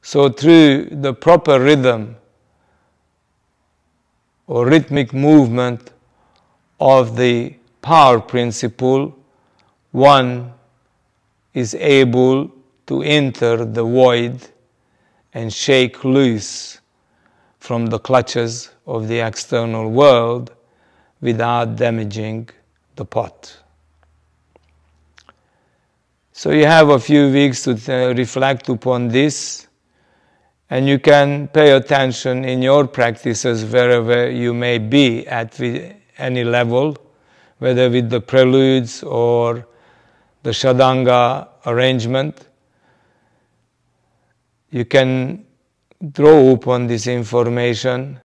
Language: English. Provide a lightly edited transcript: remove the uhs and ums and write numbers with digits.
So through the proper rhythm or rhythmic movement of the power principle, one is able to enter the void and shake loose from the clutches of the external world without damaging the pot. So you have a few weeks to reflect upon this, and you can pay attention in your practices wherever you may be at any level, whether with the preludes or the Shadanga arrangement. You can draw upon this information